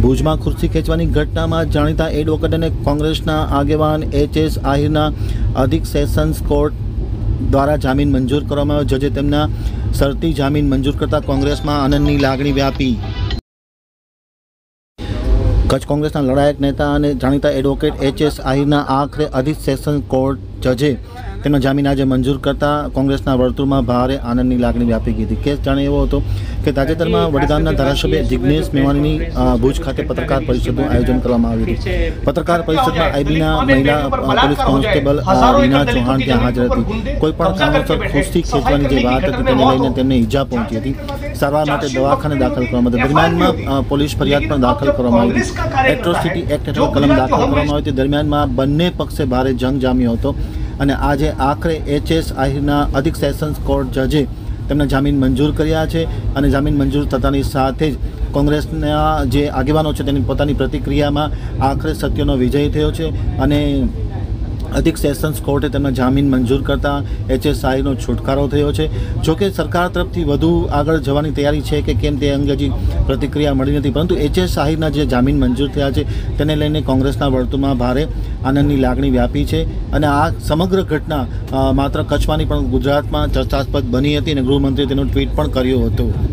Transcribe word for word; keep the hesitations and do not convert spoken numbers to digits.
ભુજમાં ખુરશી ખેંચવાની ઘટનામાં જાણીતા એડવોકેટ અને કોંગ્રેસના આગેવાન એચ એસ આહિરના અધિક સેશન્સ કોર્ટ દ્વારા જામીન મંજૂર કરવામાં આવ્યો. જજે તેમના શરતી જામીન મંજૂર કરતા કોંગ્રેસમાં આનંદની લાગણી વ્યાપી. કચ્છ કોંગ્રેસના લડાયક નેતા અને જાણીતા એડવોકેટ એચ એસ આહિરના આખરે અધિક સેશન્સ કોર્ટ જજે તેમના જામીન આજે મંજૂર કરતા કોંગ્રેસના વર્તુળમાં ભારે આનંદની લાગણી વ્યાપી ગઈ હતી. કેસ જાણે એવો હતો કે તાજેતરમાં વડગામના ધારાસભ્ય જિગ્નેશ મેવાણીની ભુજ ખાતે પત્રકાર પરિષદનું આયોજન કરવામાં આવ્યું હતું. પત્રકાર પરિષદમાં આઈબીના મહિલા પોલીસ કોન્સ્ટેબલ રીના ચૌહાણ ત્યાં હાજર હતી. કોઈપણ કારણોસર ખુરશી ખેંચવાની જે વાત હતી તેને લઈને તેમને ઈજા પહોંચી હતી. સારવાર માટે દવાખાને દાખલ કરવામાં હતી. દરમિયાનમાં પોલીસ ફરિયાદ પણ દાખલ કરવામાં આવી હતી. એટ્રોસિટી એક્ટ હેઠળ કલમ દાખલ કરવામાં આવી હતી. દરમિયાનમાં બંને પક્ષે ભારે જંગ જામ્યો હતો અને આજે આખરે એચ એસ આહિરના અધિક સેશન્સ કોર્ટ જજે તેમના જામીન મંજૂર કર્યા છે. અને જામીન મંજૂર થતાની સાથે જ કોંગ્રેસના જે આગેવાનો છે તેની પોતાની પ્રતિક્રિયામાં આખરે સત્યનો વિજય થયો છે અને અધિક સેશન્સ કોર્ટે તેમના જામીન મંજૂર કરતા એચ એસ આહિરનો છુટકારો થયો છે. જોકે સરકાર તરફથી વધુ આગળ જવાની તૈયારી છે કે કેમ તે અંગે હજી પ્રતિક્રિયા મળી નથી, પરંતુ એચ એસ આહિરના જે જામીન મંજૂર થયા છે તેને લઈને કોંગ્રેસના વર્તુળમાં ભારે આનંદની લાગણી વ્યાપી છે. અને આ સમગ્ર ઘટના માત્ર કચ્છમાંની પણ ગુજરાતમાં ચર્ચાસ્પદ બની હતી અને ગૃહમંત્રીએ તેનું ટ્વીટ પણ કર્યું હતું.